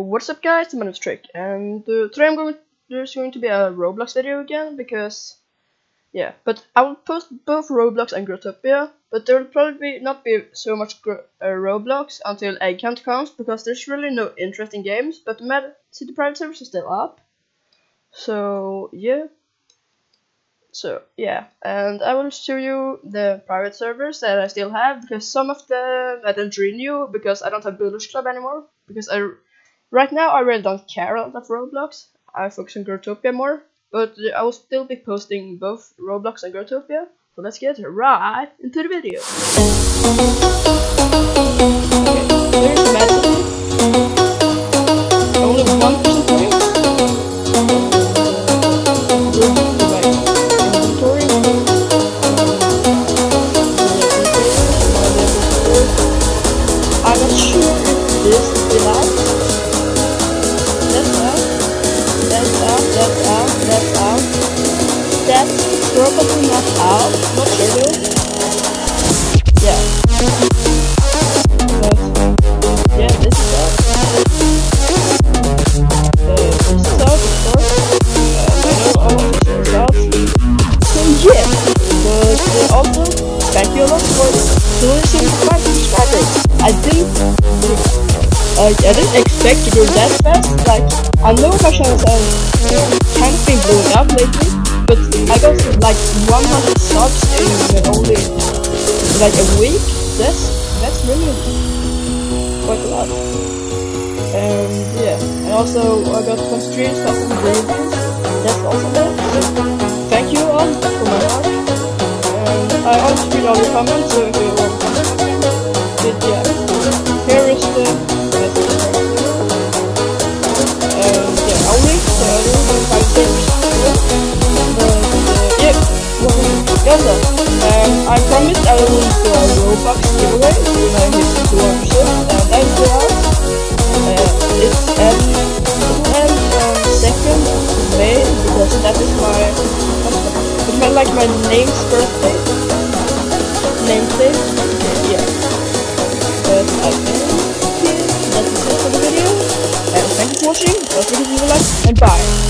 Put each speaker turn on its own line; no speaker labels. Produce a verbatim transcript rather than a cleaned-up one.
What's up, guys? My name is Trick, and uh, today I'm going. There's going to be a Roblox video again because, yeah. But I will post both Roblox and Growtopia, but there will probably not be so much Gro uh, Roblox until Egg Hunt comes because there's really no interesting games. But the Mad City private servers is still up, so yeah. So yeah, and I will show you the private servers that I still have because some of them I don't renew because I don't have Builders Club anymore because I. Right now, I really don't care a lot of Roblox. I focus on Growtopia more, but I will still be posting both Roblox and Growtopia. So let's get right into the video. Okay, there's the Mad City. Only one percent free. Go to my inventory. I'm not sure if this is the last. That's out, that's out, that's out, that's out. That's probably not out, not sure though. Yeah. But, yeah, this is out. Uh, this is out, of course. Uh, I know all of this is out. So yeah, but uh, also, thank you a lot for two hundred seventy-five subscribers. I didn't... Like, I didn't expect to go that fast. Like, I know my channels have kind of been blowing up lately, but I got like one hundred subs in only like a week. That's that's really quite a lot. And yeah, and also I got some streams, some reviews. That's also there. So thank you all for my heart. And I also read all your comments, so if you want to comment, but yeah, here is the. And yeah, I'll link the other five servers. But uh, yeah, well, Gaza. Um, I promised I will do a Robux giveaway when I hit two hundred subs, and that will go out. Uh, it's end, it'll end on second of May because that is my, it's my like my name's birthday, namesake. Yeah, but I think that's it for the video. And thank you for watching, don't forget to leave a like, and bye!